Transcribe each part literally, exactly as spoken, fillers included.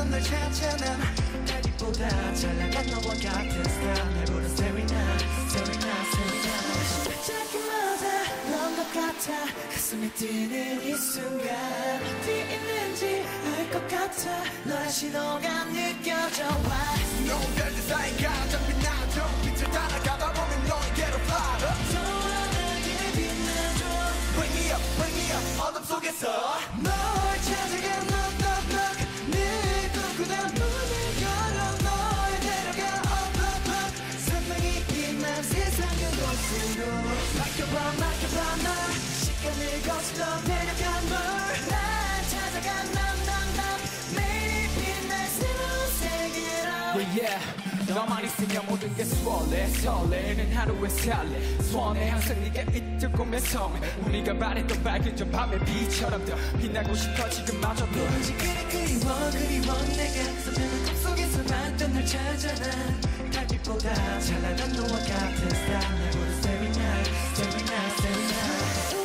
봤던 널 찾아 난 달빛보다 잘 나간 너와 같은 스타일 날 부른 Serena Serena Serena 시작하기마다 넌 것 같아 가슴이 뛰는 이 순간 어디 있는지 알 것 같아 너의 신호가 느껴져 Why 노을들 사이 가장 빛나죠 빛을 따라가다 보면 너에게로 팔아 너와나게 빛나줘 Wake me up, wake me up 어둠 속에서 널 찾아가 knock knock knock 내 꿈꾸던 문을 열어 널 데려가 up up up 선명히 빛난 세상 그곳으로 맡겨봐 맡겨봐 널 시간을 거슬러 데려가 널날 찾아가 knock knock knock 매일 빛날 새로운 세계로 Yeah, yeah. 너만 있으면 모든 게 수월해 설레는 하루에 살래 소원해 항상 네가 있던 꿈의 섬에 우리가 바랬던 밝은 저 밤의 빛처럼 더 빛나고 싶어 지금마저도 오직 그리 그리워 그리워 내가 선명한 꿈속에서 봤던 널 찾아 난 달빛보다 찬란한 너와 같은 스타일 날 부른 Serena Serena Serena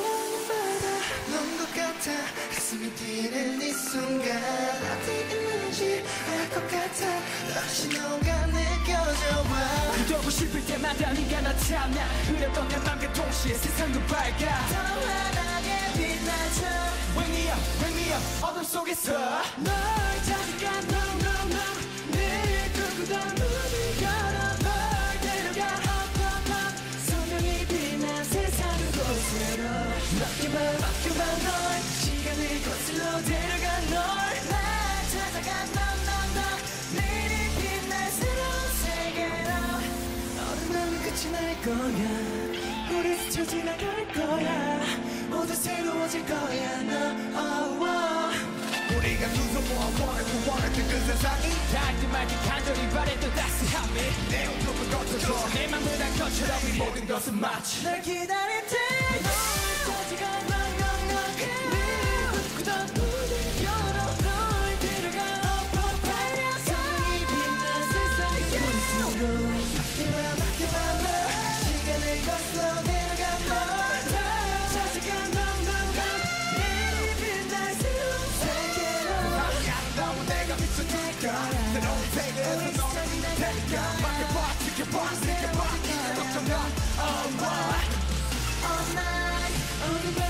우왕바다 넌 것 같아 가슴이 뛰는 이 순간 어디 있는지 알 것 같아 너 신호가 느껴져 그러고 싶을 때마다 네가 나타나 흐렸던 내 맘과 동시에 세상도 밝아 더 환하게 빛나줘 Wake me up, wake me up 어둠 속에서 널 찾아가 no no no 늘 꿈꾸던 문을 열어 널 데려가 up up up 선명히 빛난 세상 그곳으로 맡겨봐 맡겨봐 널 시간을 거슬러 데려가 널날 찾아가 knock knock knock 내일이 빛날 새로운 세계로 어른나는 끝이 날 거야 우리 스쳐 지나갈 거야 모두 새로워질 거야 너 oh, oh. 우리가 두 손 모아 원했고 원했던 그 세상이 닿을 말기 간절히 바랬던 따스함이 내 어둠을 거쳐줘 내 맘을 다 것처럼 이 모든 것은 마치 널 기다릴 때 널 찾아가 knock knock knock 늘 꿈꾸던 문을 열어 널 데려가 up up up 선명히 빛난 세상의 곳으로 맡겨봐 맡겨봐 널 시간을 거슬러 데려가 널날 찾아가 knock knock knock 내일이 빛날 새로운 세계로 아름다운 내가 비춰줄까 새로운 세계에서 너를 데려가 맡겨봐 지켜봐 지켜봐 걱정 마 Oh my all night, all the